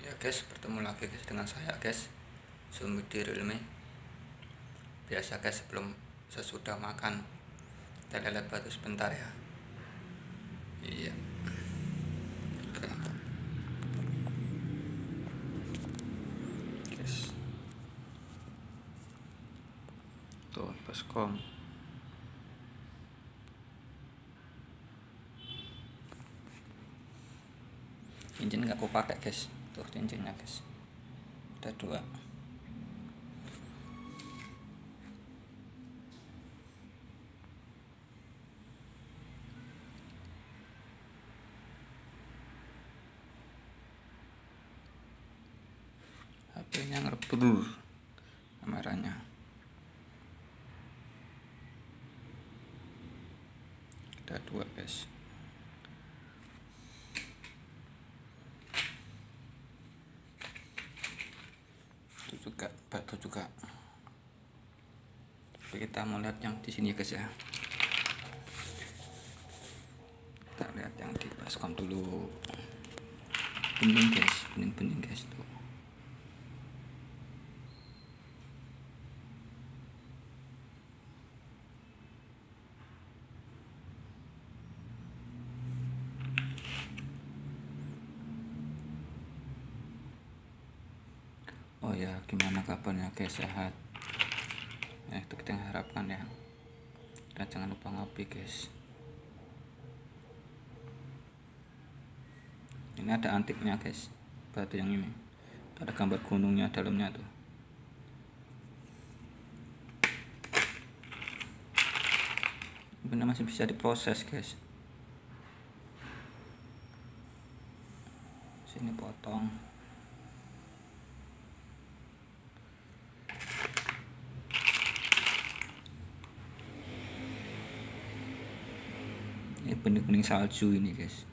Ya guys, bertemu lagi guys dengan saya guys, Sumidi Realme. Biasa guys, sebelum sesudah makan kita lihat batu sebentar ya. Iya. Guys. Tuh, baskom. Cincin nggak aku pakai guys. Tuh cincinnya guys. Ada 2. HP-nya ngerebur kameranya. Ada 2 guys. Itu juga batu juga. Tapi kita mau lihat yang di sini guys ya. Kita lihat yang di baskom dulu. Bening guys, bening guys tuh. Oh ya, gimana kabarnya guys, sehat? Ya, itu kita harapkan ya. Dan jangan lupa ngopi guys. Ini ada antiknya guys, batu yang ini. Ada gambar gunungnya dalamnya tuh. Benar masih bisa diproses guys. Sini potong. Ini bening-bening salju ini guys.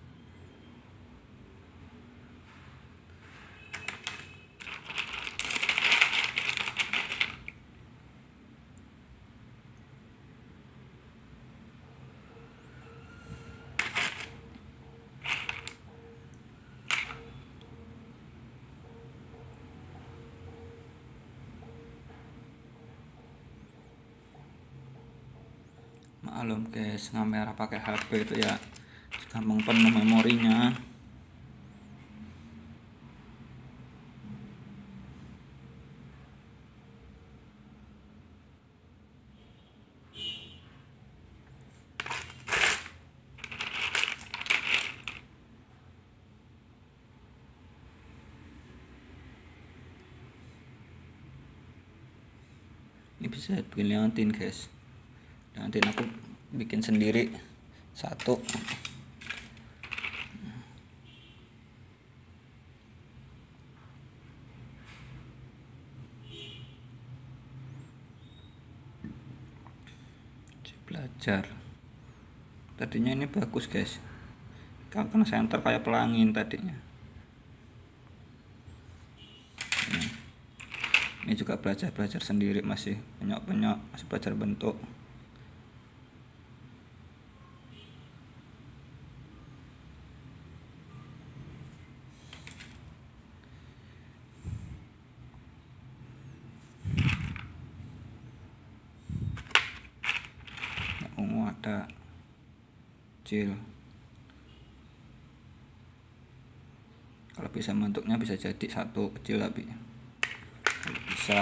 Maklum guys, ngamera pakai HP itu ya gampang penuh memorinya. Ini bisa bikin liontin guys. Nanti aku bikin sendiri 1. Belajar. Tadinya ini bagus guys. Kalau kena center kayak pelangin tadinya. Ini juga belajar sendiri, masih penyok-penyok, masih belajar bentuk. Ungu ada kecil. Kalau bisa bentuknya bisa jadi 1 kecil, tapi kalau bisa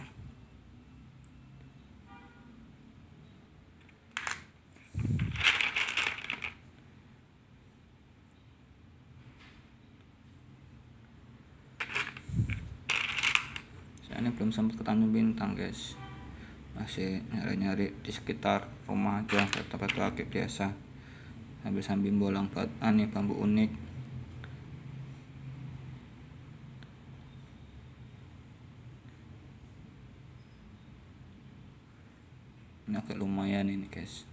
saya ini belum sempat ke Tanjung Bintang guys, masih nyari-nyari di sekitar rumah aja, batu-batu akik biasa, sambil bolang bambu unik. Ini agak lumayan ini guys.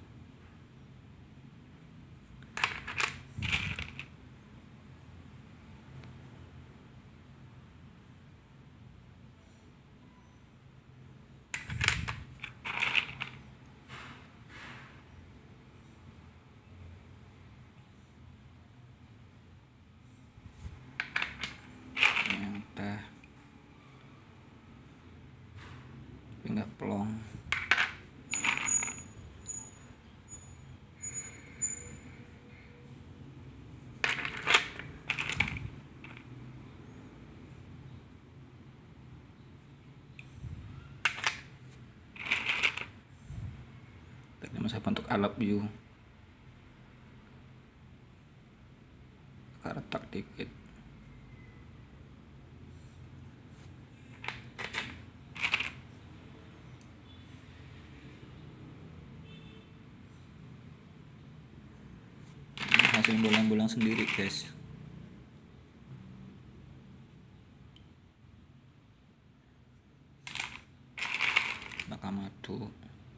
saya bentuk I love you, agak retak dikit. Hasil bolang-bolang sendiri guys. Maka madu.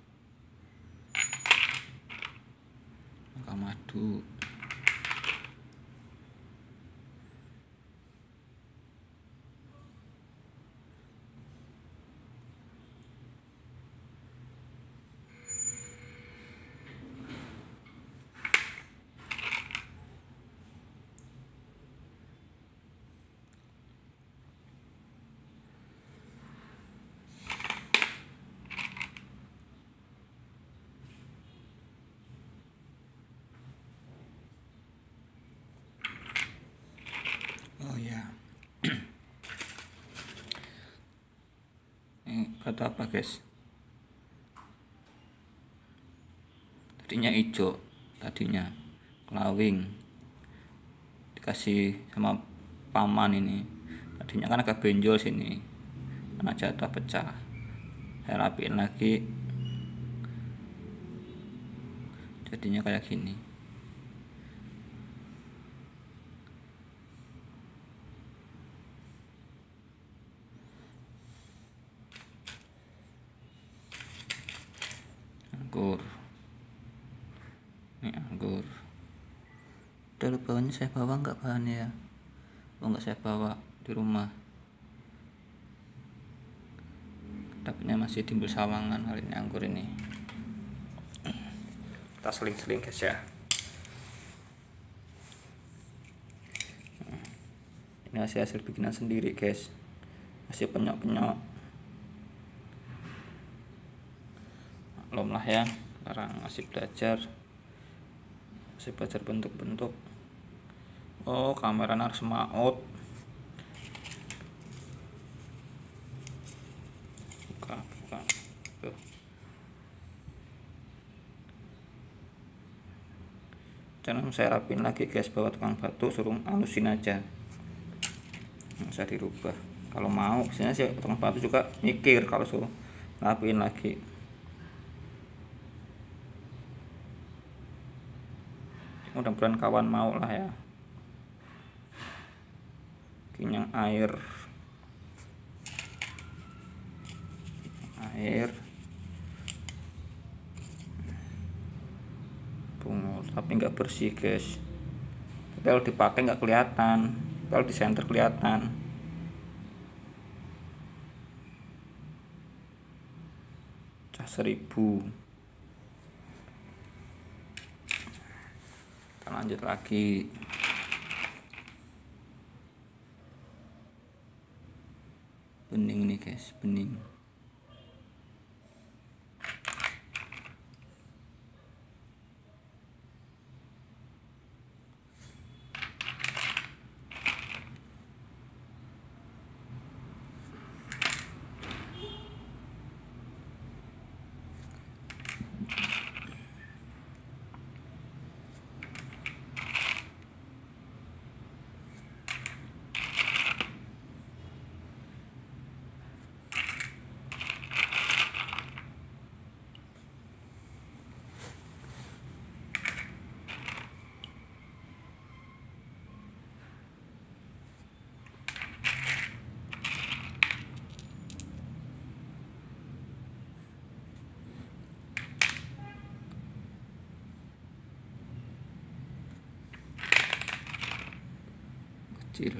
Oh ya, ini batu apa guys? Tadinya hijau, tadinya kelawing, dikasih sama paman ini. Tadinya kan agak benjol sini, karena jatuh pecah. Saya rapiin lagi, jadinya kayak gini. Anggur, ini anggur. Udah lupa bawahnya saya bawa nggak bahannya ya? Oh nggak saya bawa di rumah. Dapatnya masih timbul sawangan hari ini anggur ini. Kita seling-seling guys ya. Ini hasil bikinan sendiri guys. Masih penyok-penyok. Maklum lah ya, sekarang masih belajar bentuk-bentuk. Oh, kamera harus maut. Buka. Tuh. Jangan saya rapin lagi guys, bawa tukang batu suruh halusin aja. Nggak usah dirubah. Kalau mau, biasanya sih tukang batu juga mikir kalau suruh rapin lagi. Mudah-mudahan kawan mau lah ya. Kinyang air bungut, tapi nggak bersih guys. Tapi kalau dipakai nggak kelihatan, kalau di center kelihatan. Cah 1000. Kita lanjut lagi. Bening nih guys, bening. Kecil.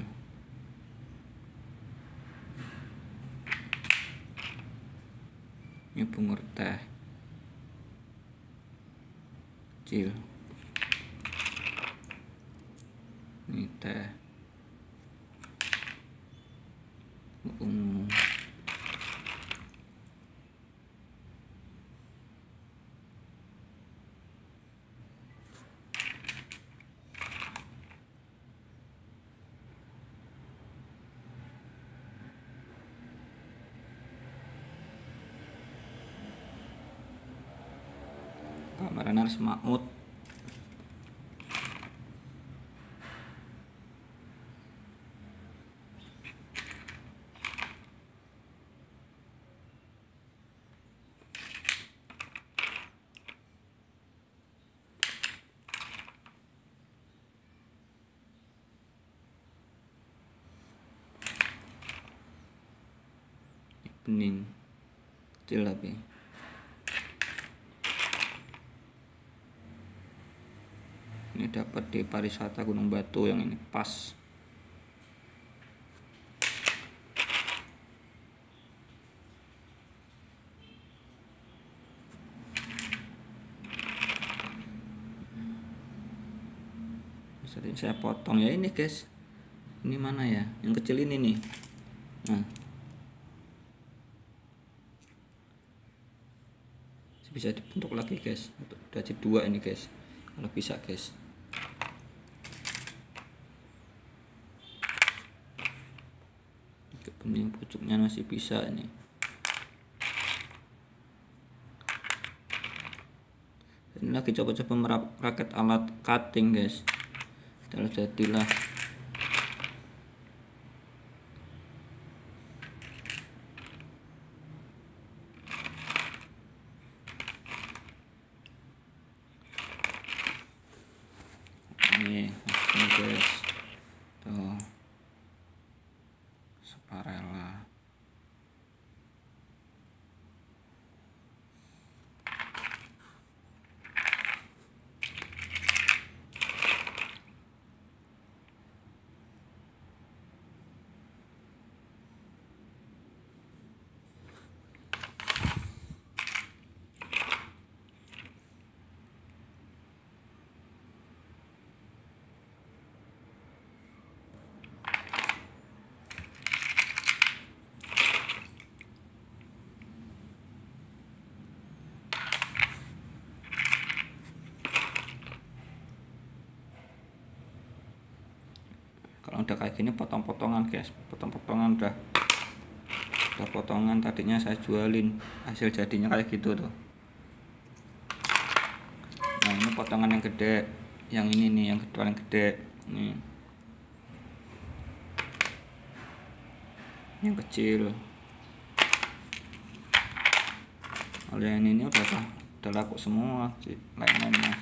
Ini bungur teh kecil. Ini teh ungu. kemarin harus maut. Bening kecil tapi ini dapat di pariwisata Gunung Batu yang ini pas. Jadi saya potong ya ini guys, ini mana ya yang kecil ini nih. Nah, bisa dibentuk lagi guys, udah jadi 2 ini guys kalau bisa guys. Bening pucuknya masih bisa ini. Ini lagi coba-coba merakit alat cutting guys, jadilah. Ini guys, tuh sukarela. Kalau udah kayak gini potong-potongan guys, potong-potongan udah potongan tadinya saya jualin, hasil jadinya kayak gitu tuh. Nah ini potongan yang gede, yang ini nih yang paling gede nih, yang kecil. Kalau yang ini udah laku semua sih lain-lainnya.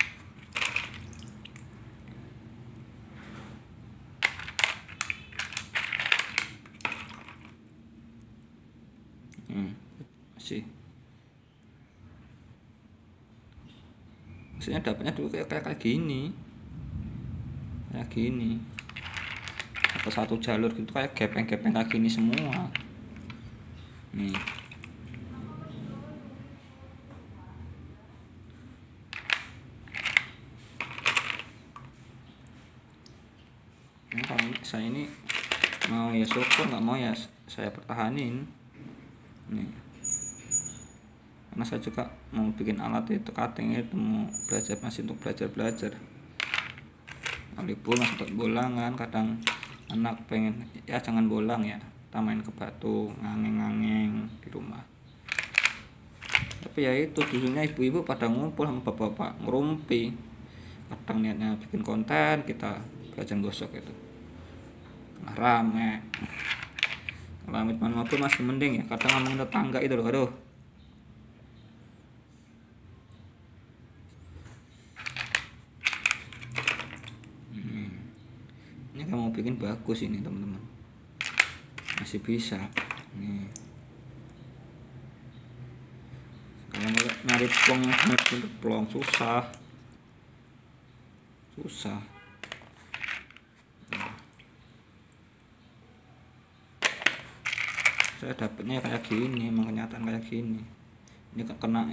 Masih maksudnya dapatnya dulu kayak gini, atau satu jalur gitu kayak gepeng-gepeng kayak gini semua nih. Nah, kalau saya ini mau ya syukur, nggak mau ya saya pertahanin nih, karena saya juga mau bikin alat itu cutting itu, mau belajar, masih untuk belajar walaupun masih buat bolang kan, kadang anak pengen ya jangan bolang ya, kita main ke batu ngangeng di rumah. Tapi ya itu dulunya ibu-ibu pada ngumpul sama bapak-bapak ngerumpi, kadang niatnya bikin konten, kita belajar gosok itu nah rame. Kalau amit mobil masih mending ya, kadang ngomongin tetangga itu loh, aduh. Ini kamu bikin bagus ini teman-teman, masih bisa nih. Kalau nyari plong untuk plong susah. Saya dapatnya kayak gini, emang kenyataan kayak gini. Ini kena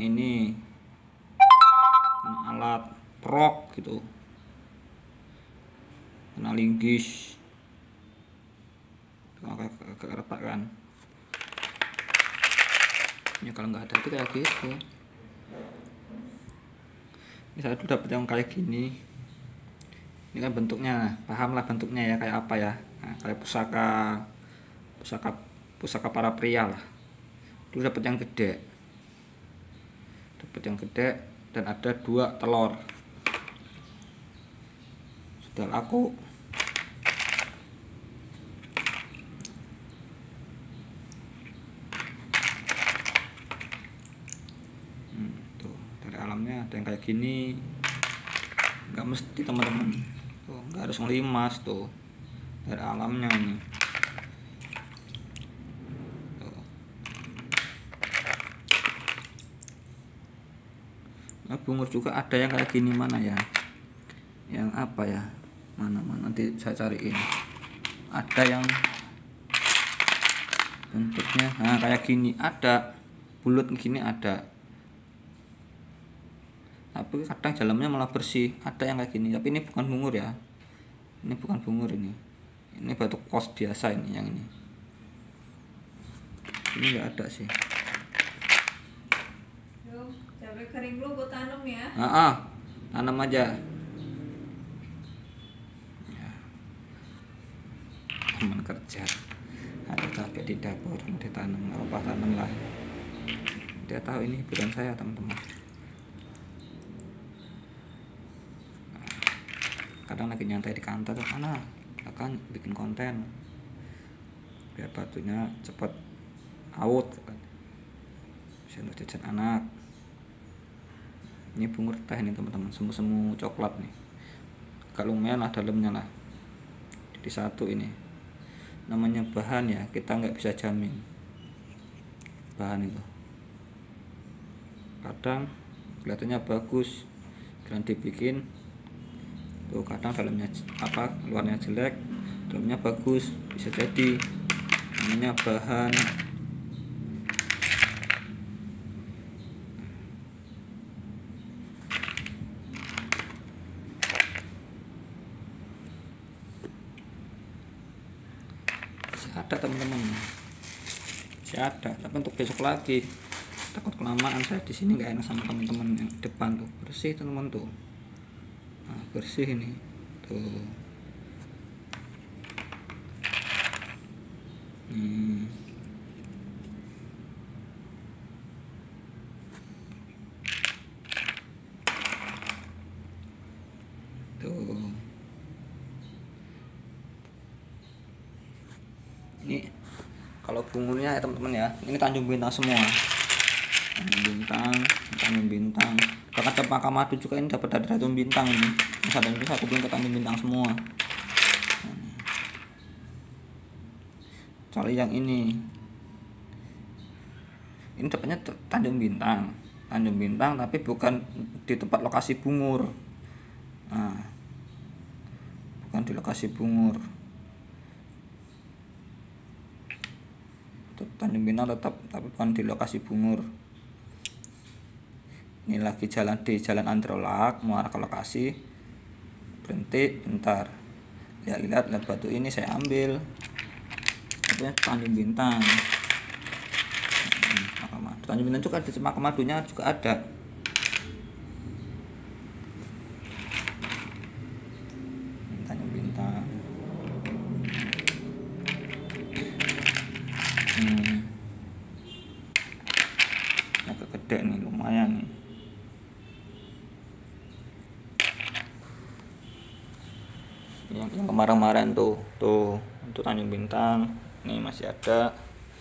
alat prok gitu, kena linggis, agak retak kan. Ini kalau nggak ada itu kayak gitu. Ini saya tuh dapat yang kayak gini. Ini kan bentuknya, paham lah bentuknya ya kayak apa ya. Nah, kayak pusaka para pria lah. Dulu dapat yang gede, dan ada 2 telur. Sudah laku. Tuh, dari alamnya ada yang kayak gini. Nggak mesti teman-teman. Tuh, nggak harus ngelimas tuh. Dari alamnya ini. Nah, bungur juga ada yang kayak gini, mana ya? Yang apa ya? Mana nanti saya cariin. Ada yang bentuknya kayak gini, ada bulat gini ada. Tapi kadang dalamnya malah bersih. Ada yang kayak gini, tapi ini bukan bungur ya. Ini bukan bungur ini. Ini batu kos biasa ini yang ini. Ini enggak ada sih. Cabai kering lu gue tanam ya. Tanam aja. Ya. Teman kerja ada cabai di dapur, mau ditanam, nggak apa tanam lah. Dia tahu ini bukan saya teman-teman. Kadang lagi nyantai di kantor tuh, akan bikin konten biar batunya cepet out, bisa untuk jajan anak. Ini bungur teh nih teman-teman, semu-semu coklat nih, agak lumayan lah dalamnya lah. Jadi satu ini namanya bahan ya, kita nggak bisa jamin bahan itu. Kadang kelihatannya bagus, kalian dibikin tuh, kadang dalamnya luarnya jelek, dalamnya bagus, bisa jadi namanya bahan. Ada teman-teman, masih ada, tapi untuk besok lagi. Takut kelamaan saya di sini nggak enak sama teman-teman yang depan tuh. Bersih teman-teman tuh, bersih ini tuh. Tuh. Ini kalau bungurnya ya teman-teman ya, ini Tanjung Bintang semua. Tanjung Bintang. Bahkan Cempaka Madu juga ini dapat dari Tanjung Bintang ini. Misalnya itu satu ke Tanjung Bintang semua. Kecuali yang ini dapatnya Tanjung Bintang tapi bukan di tempat lokasi bungur. Bukan di lokasi bungur. Tanjung Bintang tetap, tapi bukan di lokasi bungur. Ini lagi jalan di Jalan Androlak, mau arah ke lokasi, berhenti bentar, lihat batu ini saya ambil. Itu Tanjung Bintang. Tanjung Bintang juga ada, Cempaka Madunya juga ada. Tanjung Bintang. Agak gede nih, lumayan nih. Yang kemarin-kemarin tuh untuk Tanjung Bintang nih masih ada.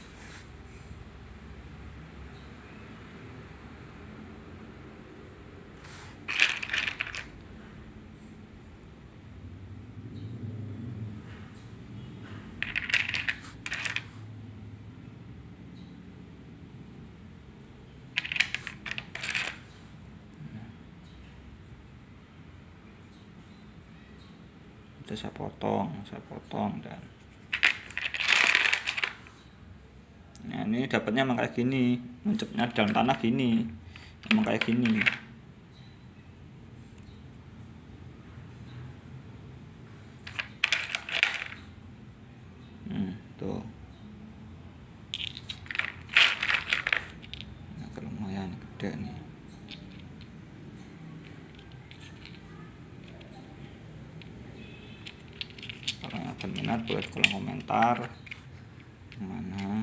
Itu saya potong dan nah ini dapatnya emang kayak gini, mencepnya dalam tanah gini, emang kayak gini. Tuh agak lumayan gede nih. Kalau yang akan minat boleh di kolom komentar mana.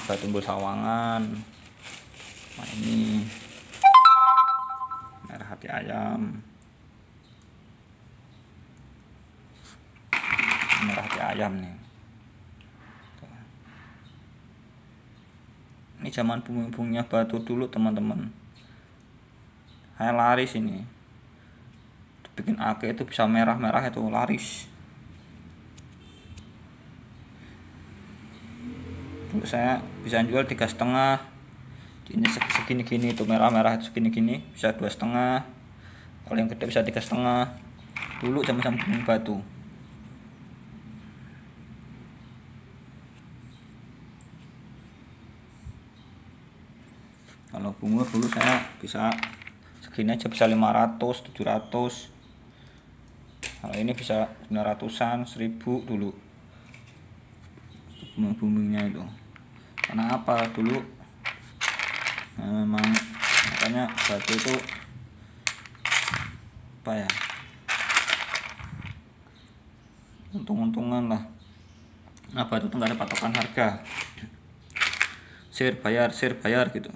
batu umbul sawangan. Nah ini merah hati ayam, merah hati ayam nih. Ini zaman bumi-buminya batu dulu teman-teman. Saya laris ini, bikin ake itu bisa merah-merah itu laris. Dulu saya bisa jual 3,5. Ini segini-gini itu merah-merah itu segini-gini bisa 2,5. Kalau yang gede bisa 3,5. Dulu zaman bumi batu. Kalau bunga dulu saya bisa segini aja bisa 500, 700. Kalau ini bisa 900-an, 1000 dulu. Bunga-bunganya itu. Karena apa dulu? Nah, memang makanya batu itu apa ya? Untung-untungan lah. Nah, batu itu nggak ada patokan harga. Share bayar gitu.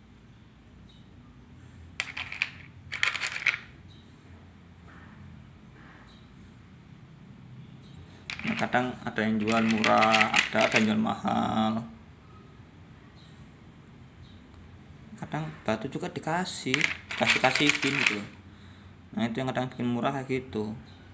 Kadang ada yang jual murah, ada yang jual mahal. Kadang batu juga dikasihin gitu. Nah itu yang kadang bikin murah kayak gitu.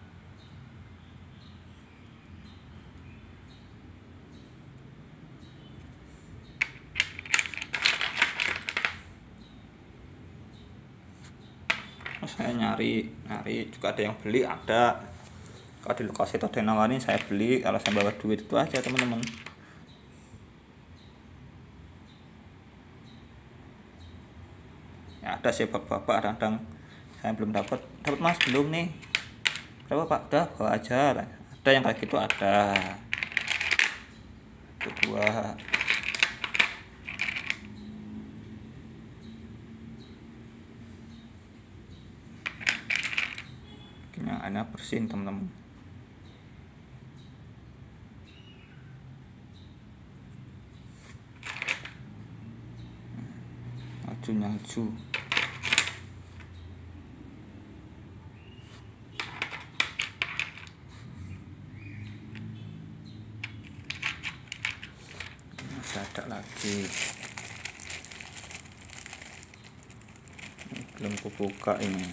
Terus saya nyari juga ada yang beli, ada. Kalau di lokasi itu ada yang nawarin saya beli, kalau saya bawa duit itu aja teman-teman. Ya ada sih bapak kadang saya belum dapat mas belum nih, berapa pak, udah bawa aja. Ada yang kayak gitu, ada itu dua. Yang enak bersin teman-teman. Nyaju. Masih ada lagi. Belum kubuka ini.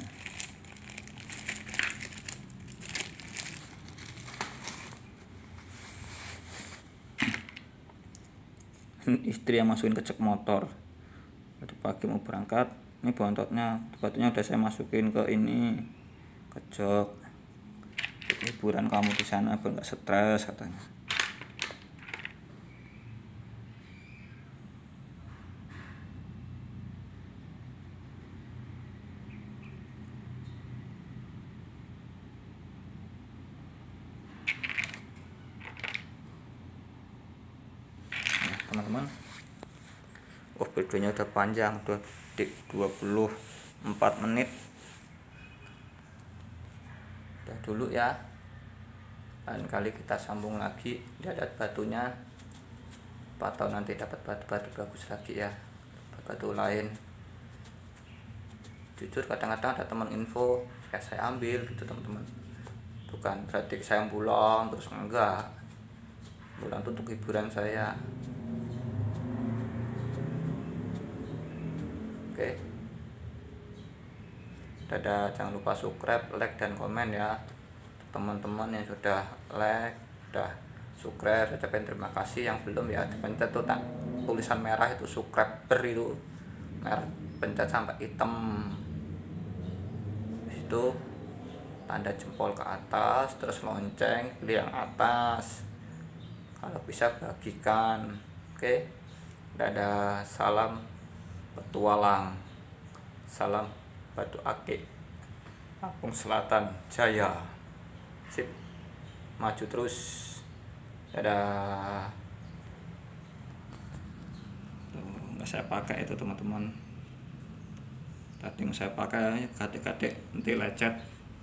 Istri yang masukin ke jok motor. Tadi pagi mau berangkat, ini bontotnya, batunya udah saya masukin ke ini, ke jok. Hiburan kamu di sana biar nggak stres katanya. Nah, teman-teman. Oh, videonya udah panjang, udah 24 menit. Udah dulu ya. Lain kali kita sambung lagi, lihat batunya. Atau nanti dapat batu-batu bagus lagi ya. Batu lain. Jujur kadang-kadang ada teman info, ya saya ambil gitu teman-teman. Bukan berarti saya pulang terus, enggak. Pulang itu untuk hiburan saya. Oke. Dadah, jangan lupa subscribe, like, dan komen ya. Teman-teman yang sudah like, sudah subscribe, ucapin terima kasih. Yang belum ya dipencet tuh tulisan merah itu subscriber itu. Merah, pencet sampai hitam. Itu tanda jempol ke atas, terus lonceng, pilih yang atas. Kalau bisa bagikan. Oke. Dadah, salam petualang, salam Batu Ake, Lampung Selatan Jaya. Sip, maju terus. Dadah. Nggak saya pakai itu teman-teman. Tadi saya pakai kadek-kadek nanti lecet.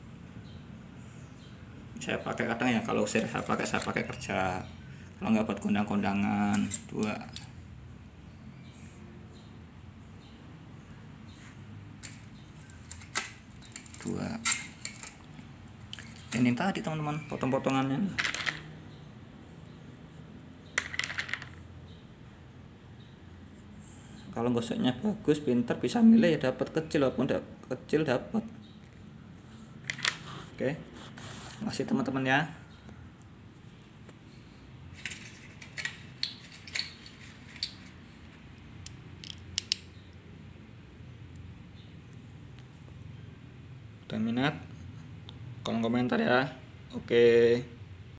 Saya pakai kadang ya, kalau saya pakai kerja, kalau nggak buat kondang-kondangan dua. 2. Ini tadi teman-teman potong-potongannya. Kalau gosoknya bagus, pinter, bisa milih ya dapat kecil, walaupun kecil dapat. Oke, makasih teman-teman ya. Udah minat? Kolom komentar ya. Oke.